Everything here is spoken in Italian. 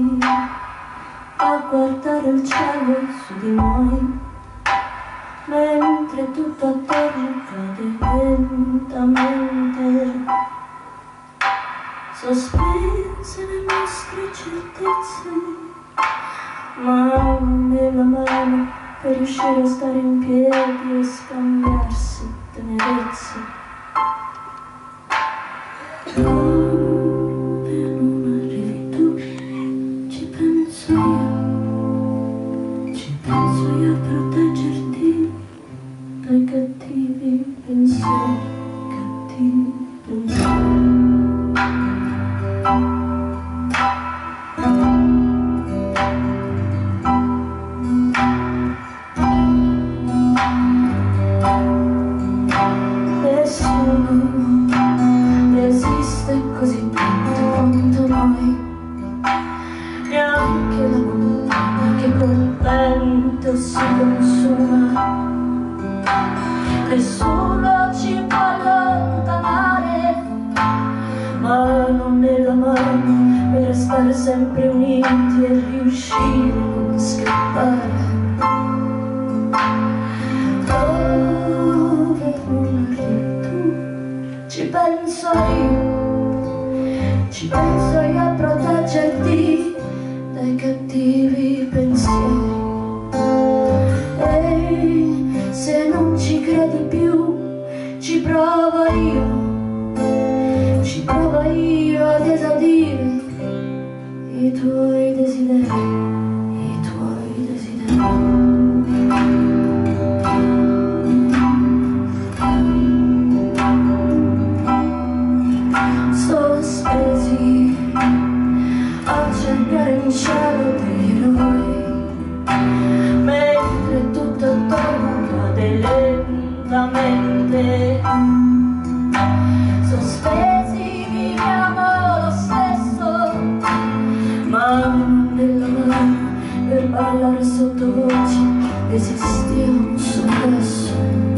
a guardare il cielo su di noi, mentre tutto attorno cade lentamente, sospese le nostre certezze, mano nella mano per riuscire a stare in piedi e scambiarsi tenerezze. Come non arrivi tu, ci penso io a proteggerti dai cattivi pensieri, cattivi pensieri. Nessuno resiste così tanto quanto noi, neanche la montagna che col vento si consuma. Nessuno ci può allontanare, mano nella mano per restare sempre uniti e riuscire a non scappare. Dove non arrivi tu, ci penso io a proteggerti dai cattivi pensieri. E se non ci credi più, ci provo io ad esaudire i tuoi desideri, i tuoi desideri. Sospesi a cercare in cielo degli eroi, mentre tutto attorno cade lentamente. Sospesi viviamo lo stesso, mano nella mano per parlare sottovoce, esistiamo solo adesso.